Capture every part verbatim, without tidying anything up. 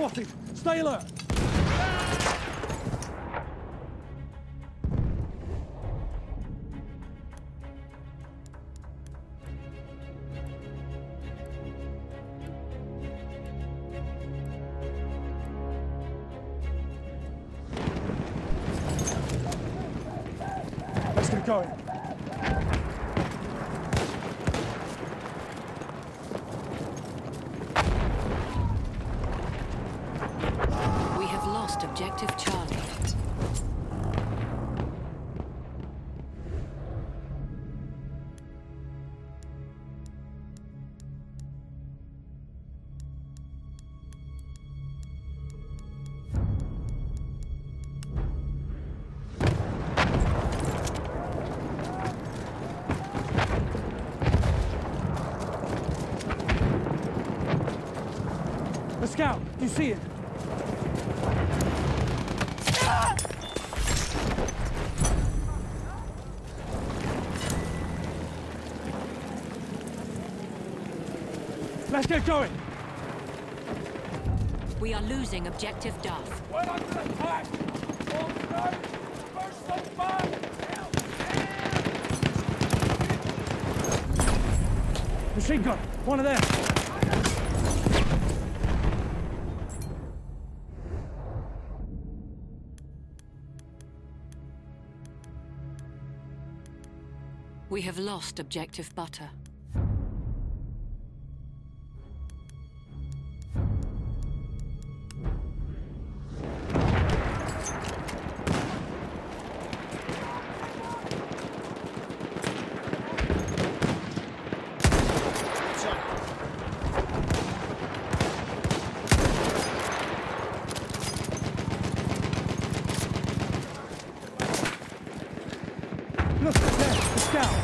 spotted. Stay alert. Let's get going. We have lost objective Charlie. The scout, do you see it? Let's get going. We are losing objective Duff. We're under attack! All right! First them back! Machine gun, one of them. We have lost objective Butter. Look, there, the scout.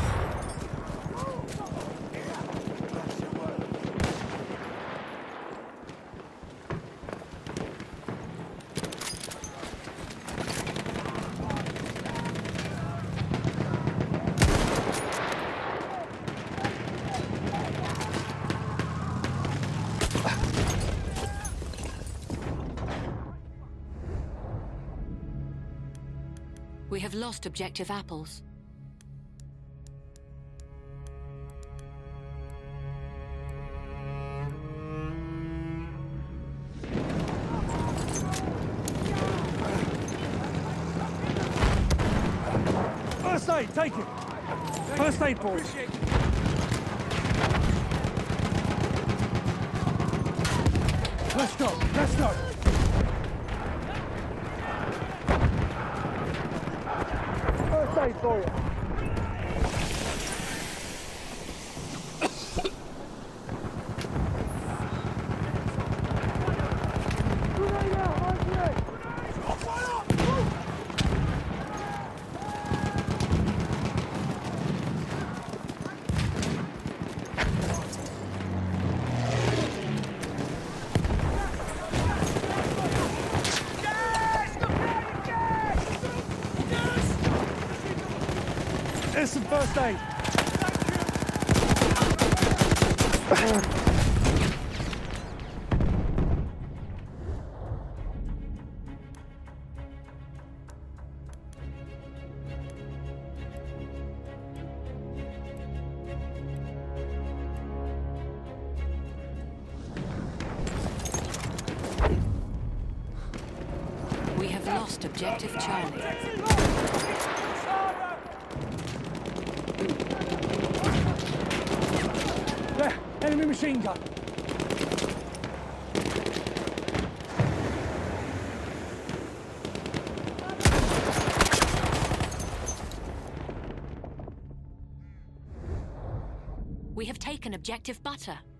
We have lost objective Apples. First aid, take it. First aid, boys. Let's go, let's go. First aid for you. There's some first aid. We have lost objective Charlie. There, enemy machine gun. We have taken objective Butter.